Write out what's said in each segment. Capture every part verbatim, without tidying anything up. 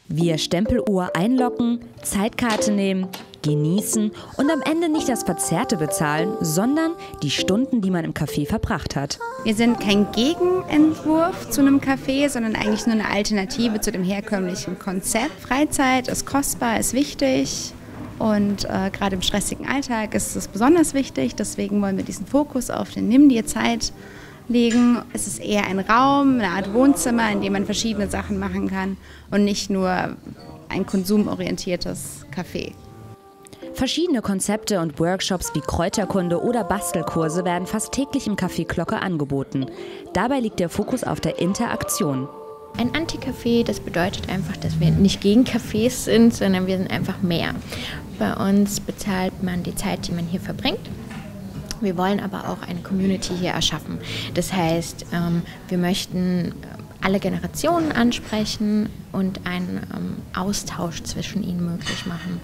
Via Stempeluhr einloggen, Zeitkarte nehmen, genießen und am Ende nicht das Verzehrte bezahlen, sondern die Stunden, die man im Café verbracht hat. Wir sind kein Gegenentwurf zu einem Café, sondern eigentlich nur eine Alternative zu dem herkömmlichen Konzept. Freizeit ist kostbar, ist wichtig und äh, gerade im stressigen Alltag ist es besonders wichtig. Deswegen wollen wir diesen Fokus auf den Nimm dir Zeit legen. Es ist eher ein Raum, eine Art Wohnzimmer, in dem man verschiedene Sachen machen kann und nicht nur ein konsumorientiertes Café. Verschiedene Konzepte und Workshops wie Kräuterkunde oder Bastelkurse werden fast täglich im Café Glocke angeboten. Dabei liegt der Fokus auf der Interaktion. Ein Anti-Café, das bedeutet einfach, dass wir nicht gegen Cafés sind, sondern wir sind einfach mehr. Bei uns bezahlt man die Zeit, die man hier verbringt. Wir wollen aber auch eine Community hier erschaffen. Das heißt, wir möchten alle Generationen ansprechen und einen Austausch zwischen ihnen möglich machen.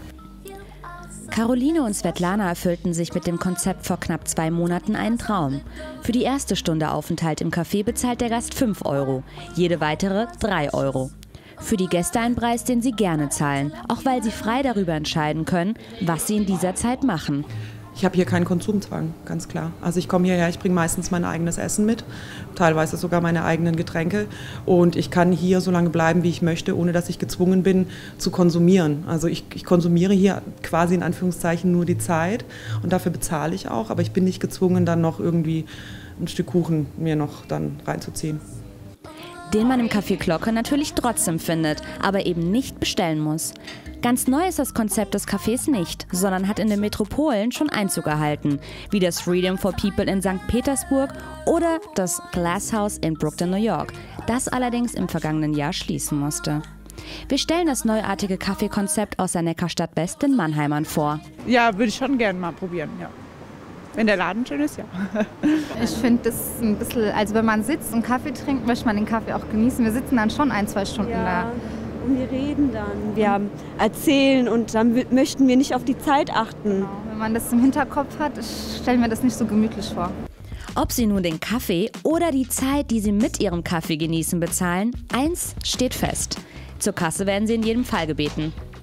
Caroline und Svetlana erfüllten sich mit dem Konzept vor knapp zwei Monaten einen Traum. Für die erste Stunde Aufenthalt im Café bezahlt der Gast fünf Euro, jede weitere drei Euro. Für die Gäste ein Preis, den sie gerne zahlen, auch weil sie frei darüber entscheiden können, was sie in dieser Zeit machen. Ich habe hier keinen Konsumzwang, ganz klar. Also ich komme hierher, ich bringe meistens mein eigenes Essen mit, teilweise sogar meine eigenen Getränke. Und ich kann hier so lange bleiben, wie ich möchte, ohne dass ich gezwungen bin zu konsumieren. Also ich, ich konsumiere hier quasi in Anführungszeichen nur die Zeit und dafür bezahle ich auch. Aber ich bin nicht gezwungen, dann noch irgendwie ein Stück Kuchen mir noch dann reinzuziehen. Den man im Café Glocke natürlich trotzdem findet, aber eben nicht bestellen muss. Ganz neu ist das Konzept des Cafés nicht, sondern hat in den Metropolen schon Einzug erhalten, wie das Freedom for People in Sankt Petersburg oder das Glass House in Brooklyn, New York, das allerdings im vergangenen Jahr schließen musste. Wir stellen das neuartige Kaffeekonzept aus der Neckarstadt West den Mannheimern vor. Ja, würde ich schon gerne mal probieren, ja. Wenn der Laden schön ist, ja. Ich finde das ein bisschen, also wenn man sitzt und Kaffee trinkt, möchte man den Kaffee auch genießen. Wir sitzen dann schon ein, zwei Stunden ja, da. Und wir reden dann, wir erzählen und dann möchten wir nicht auf die Zeit achten. Genau. Wenn man das im Hinterkopf hat, ich stelle mir das nicht so gemütlich vor. Ob Sie nun den Kaffee oder die Zeit, die Sie mit Ihrem Kaffee genießen, bezahlen, eins steht fest: Zur Kasse werden Sie in jedem Fall gebeten.